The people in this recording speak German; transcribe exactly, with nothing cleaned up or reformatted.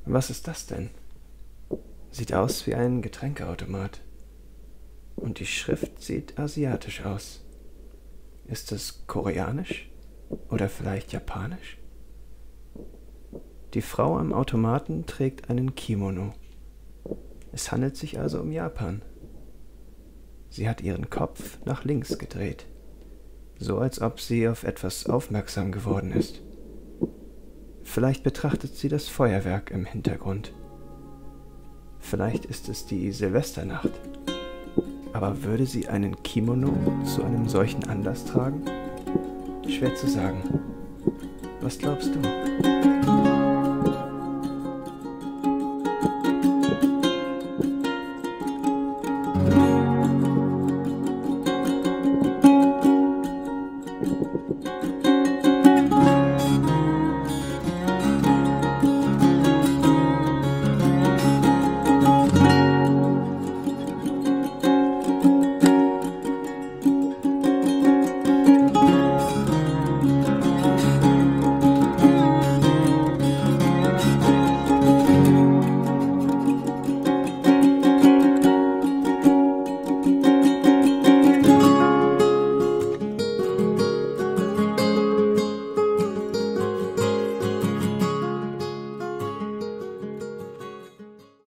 Was ist das denn? Sieht aus wie ein Getränkeautomat. Und die Schrift sieht asiatisch aus. Ist es koreanisch? Oder vielleicht japanisch? Die Frau am Automaten trägt einen Kimono. Es handelt sich also um Japan. Sie hat ihren Kopf nach links gedreht, so als ob sie auf etwas aufmerksam geworden ist. Vielleicht betrachtet sie das Feuerwerk im Hintergrund. Vielleicht ist es die Silvesternacht. Aber würde sie einen Kimono zu einem solchen Anlass tragen? Schwer zu sagen. Was glaubst du?